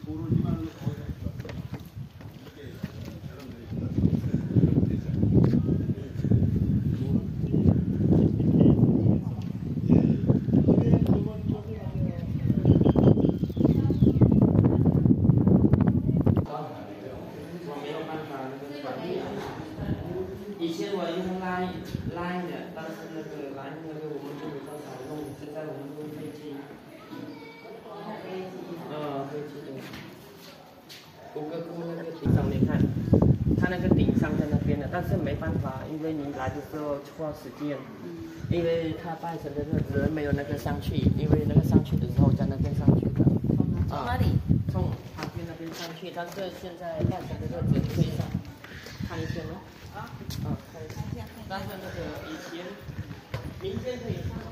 以前我用 Line 的，但是那个 Line 我们就比较少用，现在我们用飞机。飞机的。谷歌那个顶上面看，它那个顶上在那边的，但是没办法，因为你来的时候花时间，因为它拜神的那人没有那个上去，因为那个上去的时候在那边上去的。 从哪里？ 从旁边那边上去，但是现在拜神的那个人可以上，看一下吗？可以。但是那个以前，明天可以上。